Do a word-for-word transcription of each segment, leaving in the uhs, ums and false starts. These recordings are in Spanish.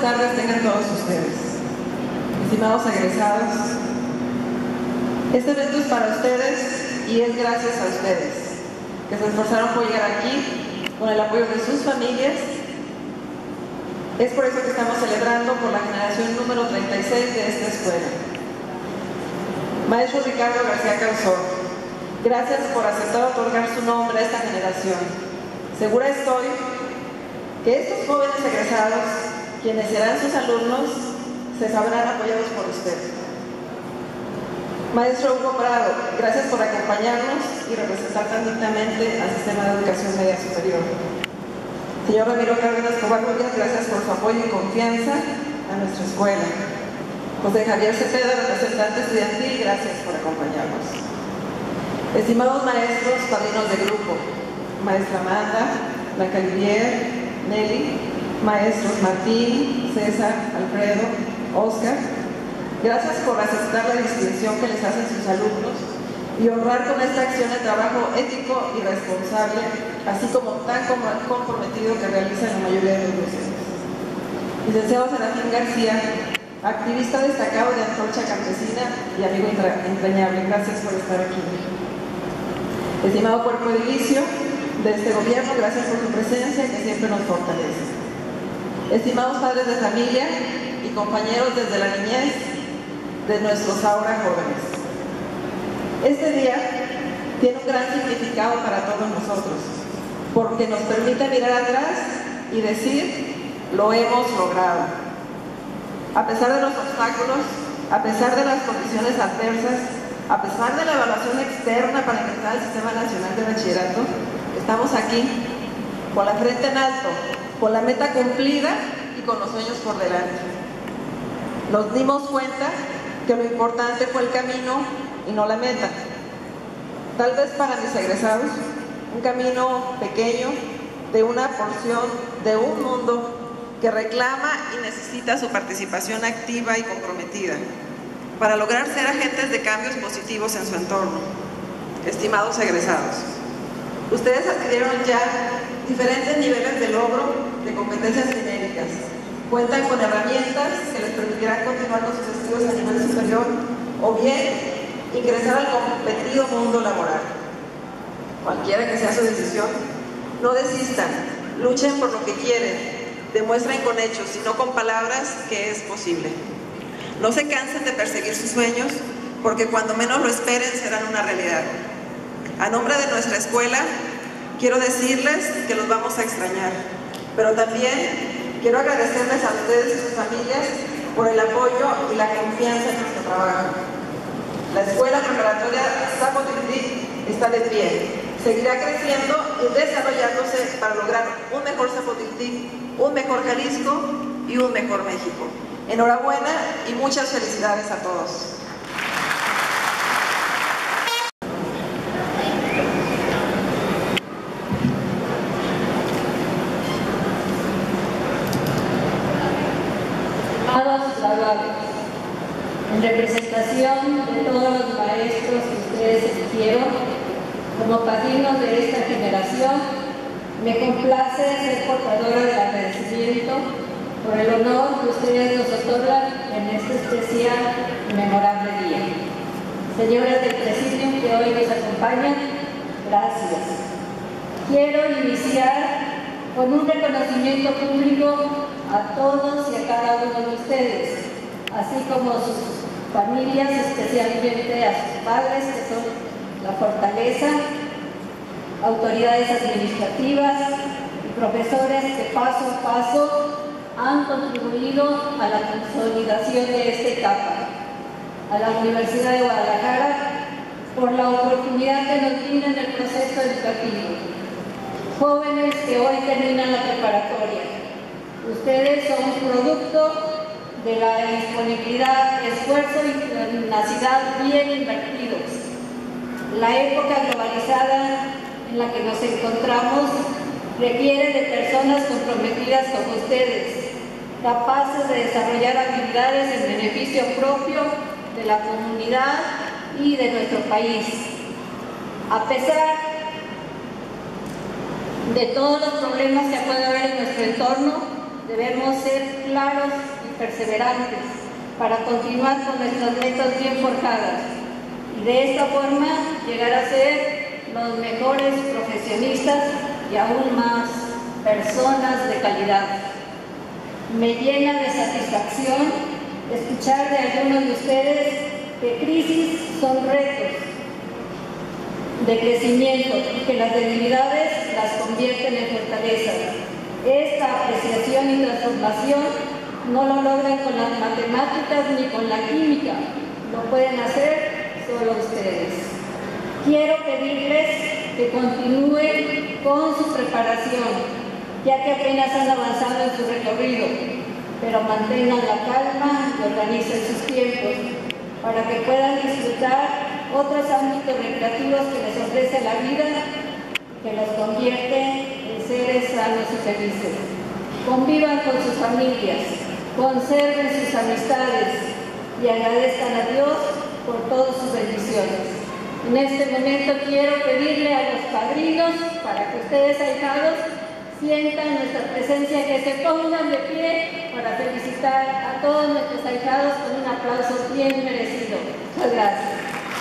tardes tengan todos ustedes. Estimados egresados, este evento es para ustedes y es gracias a ustedes, que se esforzaron por llegar aquí con el apoyo de sus familias. Es por eso que estamos celebrando por la generación número treinta y seis de esta escuela. Maestro Ricardo García Causor, gracias por aceptar otorgar su nombre a esta generación. Segura estoy que estos jóvenes egresados, quienes serán sus alumnos, se sabrán apoyados por usted. Maestro Hugo Prado, gracias por acompañarnos y representar tan dignamente al sistema de educación media superior. Señor Ramiro Cárdenas Covarrubias, gracias por su apoyo y confianza a nuestra escuela. José Javier Cepeda, representante estudiantil, gracias por acompañarnos. Estimados maestros, padrinos de grupo, maestra Amanda, Blanca Olivier, Nelly, maestros Martín, César, Alfredo, Oscar, gracias por aceptar la distinción que les hacen sus alumnos y honrar con esta acción el trabajo ético y responsable, así como tan comprometido que realizan la mayoría de los docentes. Licenciado Serafín García, activista destacado de Antorcha Campesina y amigo entrañable, gracias por estar aquí. Estimado cuerpo edilicio de este gobierno, gracias por su presencia que siempre nos fortalece. Estimados padres de familia y compañeros desde la niñez de nuestros ahora jóvenes, este día tiene un gran significado para todos nosotros, porque nos permite mirar atrás y decir, lo hemos logrado. A pesar de los obstáculos, a pesar de las condiciones adversas, a pesar de la evaluación externa para ingresar al Sistema Nacional de Bachillerato, estamos aquí, con la frente en alto, con la meta cumplida y con los sueños por delante. Nos dimos cuenta que lo importante fue el camino y no la meta. Tal vez para mis egresados, un camino pequeño de una porción de un mundo que reclama y necesita su participación activa y comprometida para lograr ser agentes de cambios positivos en su entorno. Estimados egresados, ustedes adquirieron ya diferentes niveles de logro de competencias genéricas. Cuentan con herramientas que les permitirán continuar con sus estudios a nivel superior o bien ingresar al competido mundo laboral. Cualquiera que sea su decisión, no desistan, luchen por lo que quieren, demuestren con hechos y no con palabras que es posible. No se cansen de perseguir sus sueños, porque cuando menos lo esperen serán una realidad. A nombre de nuestra escuela, quiero decirles que los vamos a extrañar, pero también quiero agradecerles a ustedes y sus familias por el apoyo y la confianza en nuestro trabajo. La Escuela Preparatoria Zapotiltic está de pie, seguirá creciendo y desarrollándose para lograr un mejor Zapotiltic, un mejor Jalisco y un mejor México. Enhorabuena y muchas felicidades a todos. En representación de todos los maestros que ustedes eligieron como padrinos de esta generación, me complace ser portadora del agradecimiento por el honor que ustedes nos otorgan en este especial y memorable día. Señoras del Presidium que hoy nos acompañan, gracias. Quiero iniciar con un reconocimiento público a todos y a cada uno de ustedes, así como sus familias, especialmente a sus padres, que son la fortaleza, autoridades administrativas y profesores que paso a paso han contribuido a la consolidación de esta etapa. A la Universidad de Guadalajara por la oportunidad que nos brinda en el proceso educativo. Jóvenes que hoy terminan la preparatoria. Ustedes son producto de la disponibilidad, esfuerzo y tenacidad bien invertidos. La época globalizada en la que nos encontramos requiere de personas comprometidas como ustedes, capaces de desarrollar habilidades en beneficio propio de la comunidad y de nuestro país. A pesar de todos los problemas que puede haber en nuestro entorno, debemos ser claros y perseverantes para continuar con nuestras metas bien forjadas y de esta forma llegar a ser los mejores profesionistas y aún más personas de calidad. Me llena de satisfacción escuchar de algunos de ustedes que crisis son retos de crecimiento y que las debilidades las convierten en fortalezas. Esta apreciación y transformación no lo logran con las matemáticas ni con la química, lo pueden hacer solo ustedes. Quiero pedirles que continúen con su preparación, ya que apenas han avanzado en su recorrido, pero mantengan la calma y organicen sus tiempos para que puedan disfrutar otros ámbitos recreativos que les ofrece la vida, que los convierte en seres sanos y felices. Convivan con sus familias, conserven sus amistades y agradezcan a Dios por todas sus bendiciones. En este momento quiero pedirle a los padrinos, para que ustedes, ahijados, sientan nuestra presencia, que se pongan de pie para felicitar a todos nuestros ahijados con un aplauso bien merecido. Muchas gracias.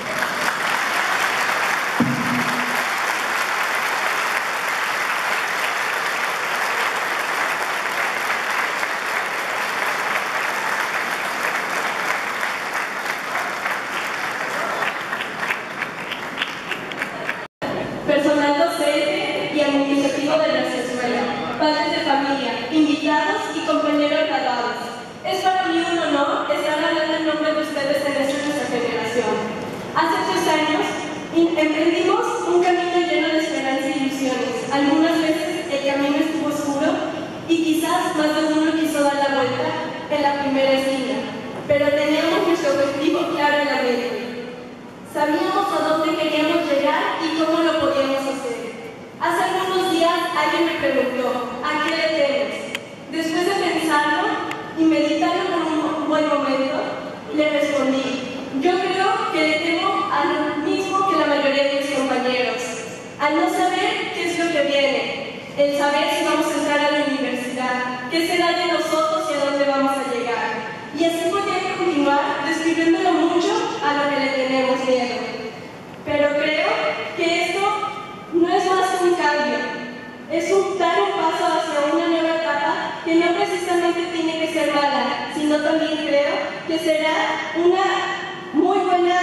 Personal docente y administrativo de nuestra escuela, padres de familia, invitados y compañeros graduados. Es para mí un honor estar hablando en nombre de ustedes en esta nuestra generación. Hace tres años emprendimos un camino lleno de esperanza y ilusiones. Algunas veces el camino estuvo oscuro y quizás más de uno quiso dar la vuelta en la primera esquina, pero teníamos nuestro objetivo claro en la mente. Sabíamos a dónde queríamos llegar y cómo lo podíamos hacer. Hace algunos días alguien me preguntó, ¿a qué le temes? Después de pensarlo y meditarlo por un buen momento, le respondí, yo creo que le temo a lo mismo que la mayoría de mis compañeros, al no saber qué es lo que viene, el saber si vamos a entrar a la universidad, qué será de nosotros y a dónde vamos a llegar. Y así podría continuar describiéndolo mucho a lo que le tenemos miedo. Pero creo que esto no es más que un cambio, es un dar un paso hacia una nueva etapa que no precisamente tiene que ser mala, sino también creo que será una muy buena,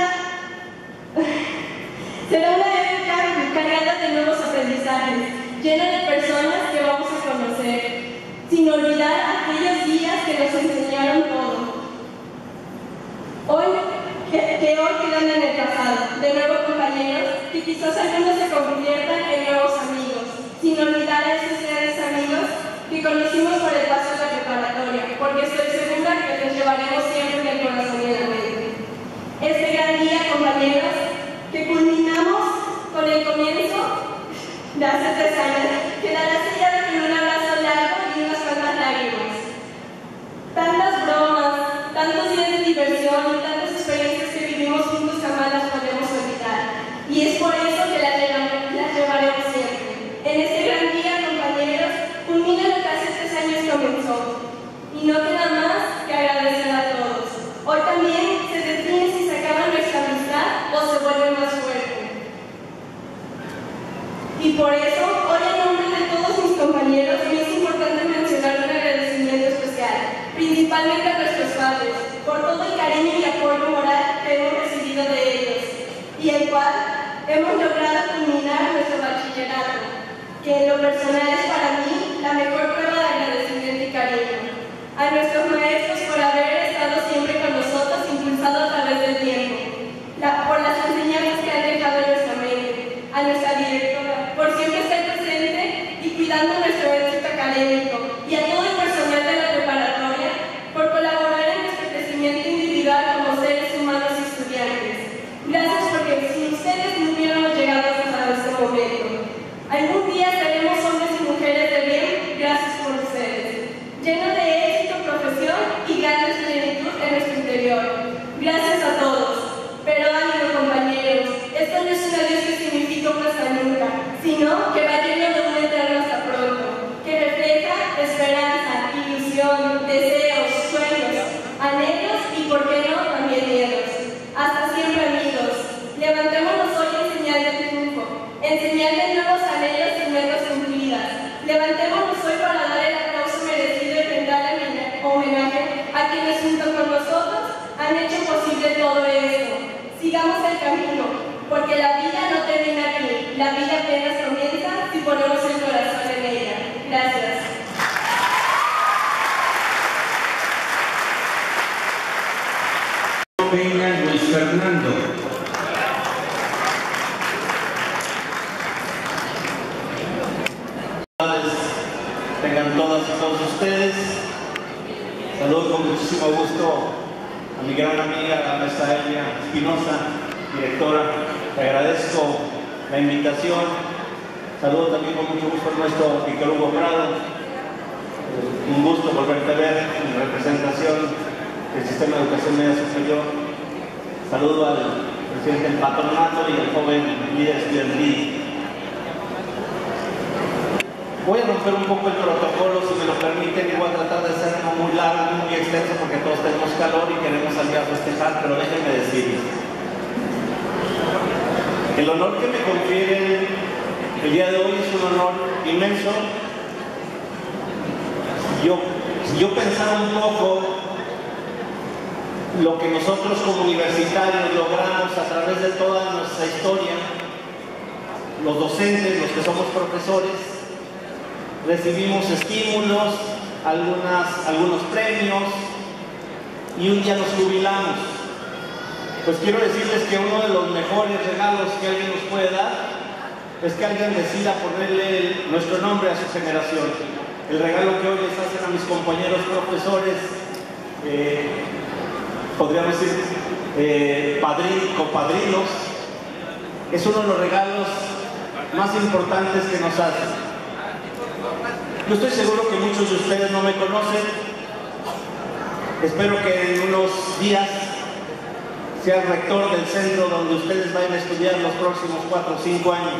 será una época cargada de nuevos aprendizajes, llena de personas que vamos a conocer, sin olvidar aquellos días que nos enseñaron todo. Hoy, que, que hoy quedan en el pasado, de nuevo compañeros, que quizás algunos se conviertan en nuevos amigos, sin olvidar a esos grandes amigos que conocimos por el paso de la preparatoria, porque estoy segura que los llevaremos siempre en el corazón y en la mente. Este gran día, compañeros, que culminamos con el comienzo de hace tres años, quedará sellado con un abrazo largo y unas cuantas lágrimas. Tantas bromas, tantos días de diversión y tantas experiencias que vivimos juntos jamás las podemos olvidar. Y es por eso que las llevaremos, las llevaremos siempre. En este gran día, compañeros, culmina lo que hace tres años comenzó. Y no queda más que agradecer a todos. Hoy también se define si se acaba nuestra amistad o se vuelve más fuerte. Y por eso, hoy en nombre de todos mis compañeros, me es importante mencionar un agradecimiento especial, principalmente a nuestros padres, por todo el cariño y apoyo moral que hemos recibido de ellos, y el cual hemos logrado culminar nuestro bachillerato, que en lo personal es para mí la mejor prueba de agradecimiento y cariño. A nuestros maestros por haber estado siempre con nosotros, impulsado a través del tiempo, la, por las enseñanzas que han dejado en nuestra mente, a nuestra directora, por siempre estar presente y cuidando nuestro éxito académico, y a todo el personal de la preparatoria por colaborar en nuestro crecimiento individual como seres humanos y estudiantes. Gracias, porque sin ustedes no hubiéramos llegado hasta este momento. Algún día seremos hombres y mujeres de quienes junto con nosotros han hecho posible todo esto. Sigamos el camino, porque la vida no termina aquí. La vida apenas comienza si ponemos el corazón en ella. Gracias. Peña Luis Fernando. Tengan todas y todos ustedes. Saludo con muchísimo gusto a mi gran amiga, la maestra Elia Espinosa, directora. Te agradezco la invitación. Saludo también con mucho gusto al maestro Víctor Hugo Prado. Un gusto volverte a ver en representación del Sistema de Educación Media Superior. Saludo al presidente del patronato y al joven líder estudiantil. Voy a romper un poco el protocolo, si me lo permiten, y voy a tratar de hacerlo muy largo, muy extenso, porque todos tenemos calor y queremos salir a festejar, pero déjenme decirles. El honor que me confieren el día de hoy es un honor inmenso. Yo, si yo pensaba un poco lo que nosotros como universitarios logramos a través de toda nuestra historia, los docentes, los que somos profesores, recibimos estímulos, algunas, algunos premios y un día nos jubilamos. Pues quiero decirles que uno de los mejores regalos que alguien nos puede dar es que alguien decida ponerle nuestro nombre a su generación. El regalo que hoy les hacen a mis compañeros profesores, eh, podríamos decir eh, padrinos, compadrinos, es uno de los regalos más importantes que nos hacen. Yo estoy seguro que muchos de ustedes no me conocen. Espero que en unos días sea el rector del centro donde ustedes vayan a estudiar los próximos cuatro o cinco años.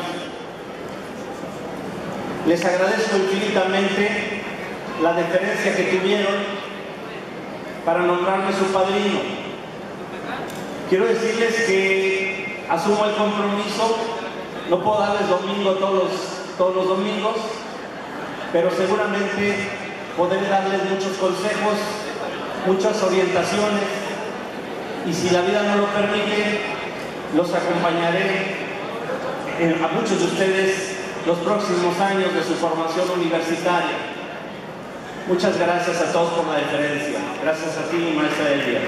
Les agradezco infinitamente la deferencia que tuvieron para nombrarme su padrino. Quiero decirles que asumo el compromiso. No puedo darles domingo todos los, todos los domingos, pero seguramente podré darles muchos consejos, muchas orientaciones, y si la vida no lo permite, los acompañaré en, a muchos de ustedes los próximos años de su formación universitaria. Muchas gracias a todos por la deferencia. Gracias a ti, maestra Elia.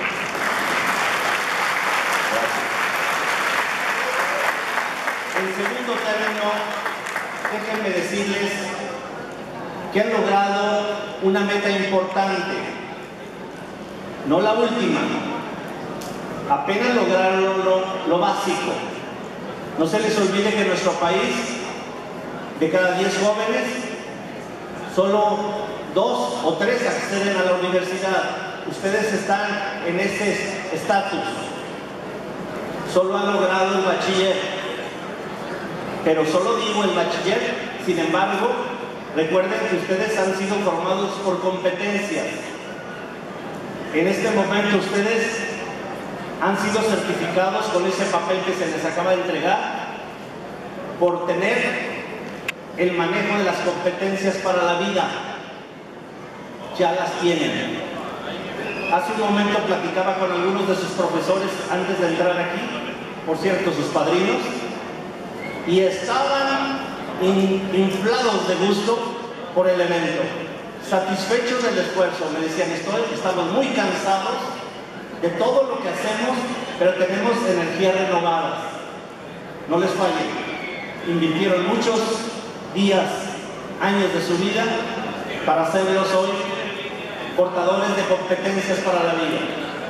En segundo término, déjenme decirles que han logrado una meta importante, no la última, apenas lograron lo, lo básico. No se les olvide que en nuestro país, de cada diez jóvenes, solo dos o tres acceden a la universidad. Ustedes están en ese estatus, solo han logrado el bachiller, pero solo digo el bachiller. Sin embargo, recuerden que ustedes han sido formados por competencias. En este momento ustedes han sido certificados con ese papel que se les acaba de entregar por tener el manejo de las competencias para la vida. Ya las tienen. Hace un momento platicaba con algunos de sus profesores antes de entrar aquí, por cierto, sus padrinos, y estaban in, inflados de gusto por el evento, satisfechos del esfuerzo. Me decían, estoy, estamos muy cansados de todo lo que hacemos, pero tenemos energías renovadas. No les falle. Invirtieron muchos días, años de su vida para hacerlos hoy portadores de competencias para la vida.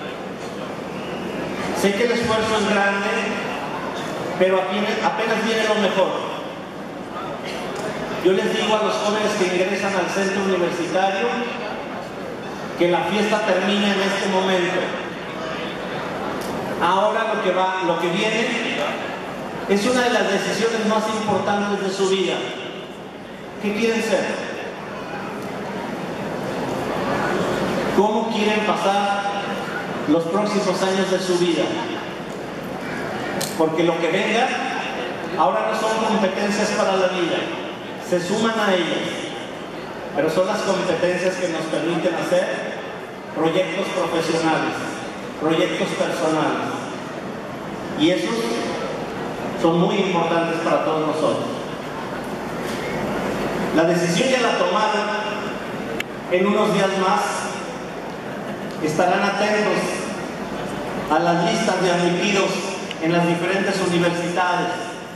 Sé que el esfuerzo es grande, pero apenas viene lo mejor. Yo les digo a los jóvenes que ingresan al centro universitario que la fiesta termina en este momento. Ahora lo que va, lo que viene es una de las decisiones más importantes de su vida. ¿Qué quieren ser? ¿Cómo quieren pasar los próximos años de su vida? Porque lo que venga ahora no son competencias para la vida, se suman a ellas, pero son las competencias que nos permiten hacer proyectos profesionales, proyectos personales. Y esos son muy importantes para todos nosotros. La decisión ya la tomaron. En unos días más estarán atentos a las listas de admitidos en las diferentes universidades.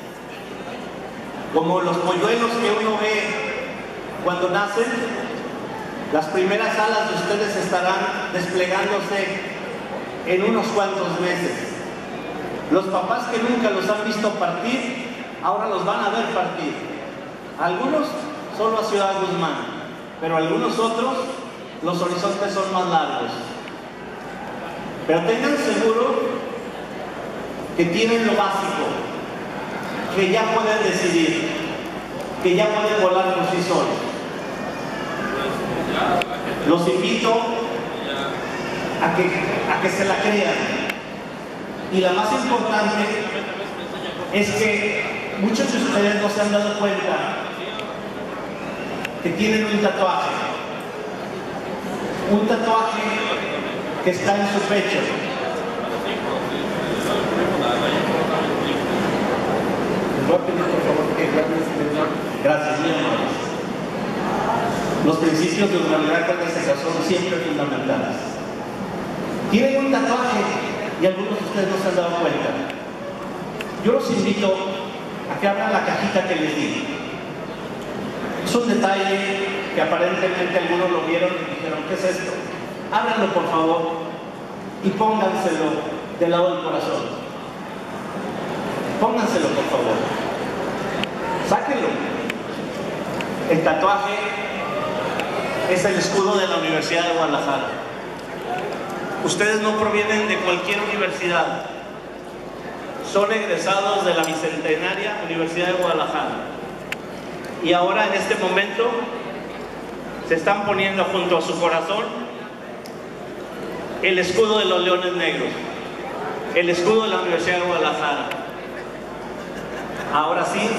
Como los polluelos que uno ve cuando nacen, las primeras alas de ustedes estarán desplegándose en unos cuantos meses. Los papás que nunca los han visto partir, ahora los van a ver partir. Algunos solo a Ciudad Guzmán, pero algunos otros, los horizontes son más largos. Pero tengan seguro que tienen lo básico, que ya pueden decidir, que ya pueden volar por sí solos. Los invito a que, a que se la crean. Y la más importante es que muchos de ustedes no se han dado cuenta que tienen un tatuaje. Un tatuaje que está en su pecho. Gracias, mi hermano. Los principios de humanidad con esta son siempre fundamentales. Tienen un tatuaje y algunos de ustedes no se han dado cuenta. Yo los invito a que abran la cajita que les di. Es un detalle que aparentemente algunos lo vieron y dijeron, ¿qué es esto? Ábranlo por favor y pónganselo del lado del corazón. Pónganselo por favor. Sáquenlo. El tatuaje es el escudo de la Universidad de Guadalajara. Ustedes no provienen de cualquier universidad. Son egresados de la Bicentenaria Universidad de Guadalajara. Y ahora en este momento se están poniendo junto a su corazón el escudo de los Leones Negros, el escudo de la Universidad de Guadalajara. Ahora sí,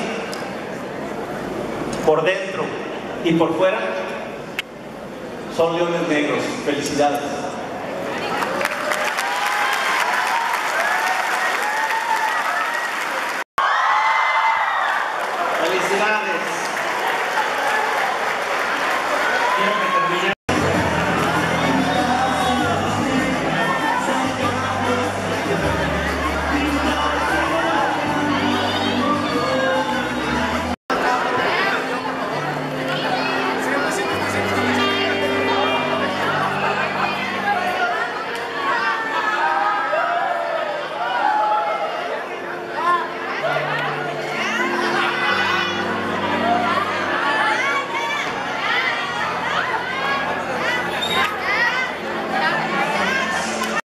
por dentro y por fuera, son Leones Negros. Felicidades.